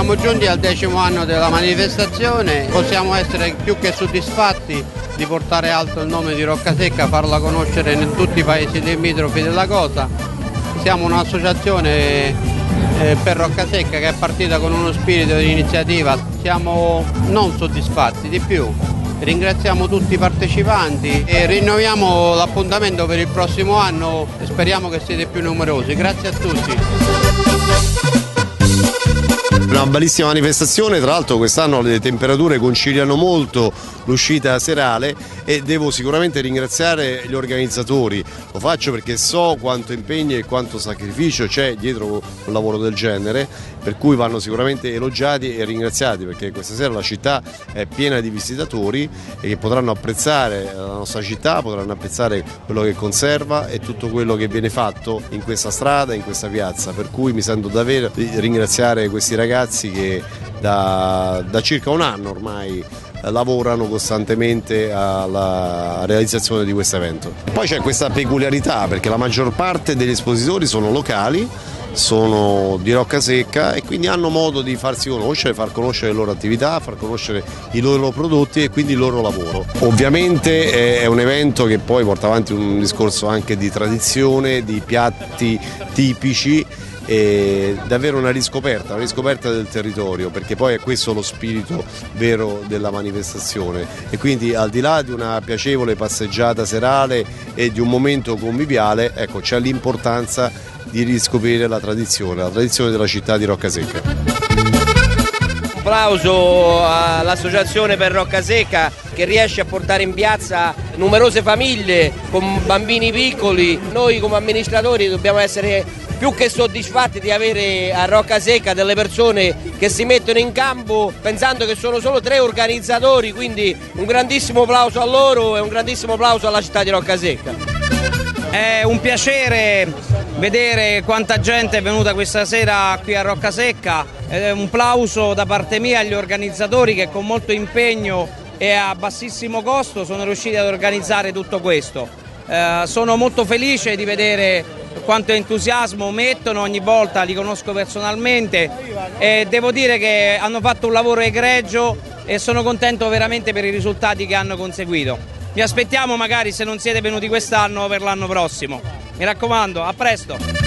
Siamo giunti al 10° anno della manifestazione, possiamo essere più che soddisfatti di portare alto il nome di Roccasecca, farla conoscere in tutti i paesi limitrofi della cosa. Siamo un'associazione per Roccasecca che è partita con uno spirito di iniziativa, siamo non soddisfatti, di più. Ringraziamo tutti i partecipanti e rinnoviamo l'appuntamento per il prossimo anno e speriamo che siete più numerosi. Grazie a tutti. Una bellissima manifestazione, tra l'altro quest'anno le temperature conciliano molto l'uscita serale e devo sicuramente ringraziare gli organizzatori. Lo faccio perché so quanto impegno e quanto sacrificio c'è dietro un lavoro del genere, per cui vanno sicuramente elogiati e ringraziati, perché questa sera la città è piena di visitatori e che potranno apprezzare la nostra città, potranno apprezzare quello che conserva e tutto quello che viene fatto in questa strada, in questa piazza, per cui mi sento davvero di ringraziare questi ragazzi che da circa un anno ormai lavorano costantemente alla realizzazione di questo evento. Poi c'è questa peculiarità perché la maggior parte degli espositori sono locali, sono di Roccasecca e quindi hanno modo di farsi conoscere, far conoscere le loro attività, far conoscere i loro prodotti e quindi il loro lavoro. Ovviamente è un evento che poi porta avanti un discorso anche di tradizione, di piatti tipici, e davvero una riscoperta del territorio, perché poi è questo lo spirito vero della manifestazione e quindi al di là di una piacevole passeggiata serale e di un momento conviviale, ecco, c'è l'importanza di riscoprire la tradizione della città di Roccasecca. Un applauso all'Associazione per Roccasecca che riesce a portare in piazza numerose famiglie con bambini piccoli. Noi come amministratori dobbiamo essere più che soddisfatti di avere a Roccasecca delle persone che si mettono in campo pensando che sono solo 3 organizzatori, quindi un grandissimo applauso a loro e un grandissimo applauso alla città di Roccasecca. È un piacere vedere quanta gente è venuta questa sera qui a Roccasecca, un plauso da parte mia agli organizzatori che con molto impegno e a bassissimo costo sono riusciti ad organizzare tutto questo. Sono molto felice di vedere quanto entusiasmo mettono ogni volta, li conosco personalmente e devo dire che hanno fatto un lavoro egregio e sono contento veramente per i risultati che hanno conseguito. Vi aspettiamo magari, se non siete venuti quest'anno, per l'anno prossimo. Mi raccomando, a presto!